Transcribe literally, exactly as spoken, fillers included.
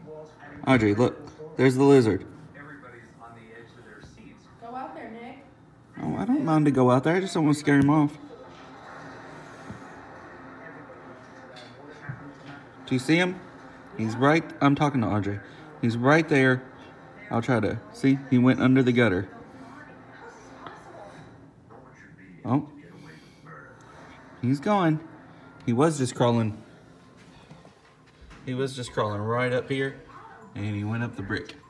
Audrey, look. There's the lizard. Go out there, Nick. Oh, I don't mind to go out there. I just don't want to scare him off. Do you see him? He's right. I'm talking to Audrey. He's right there. I'll try to. See? He went under the gutter. Oh. He's gone. He was just crawling. He was just crawling right up here. And he went up the brick.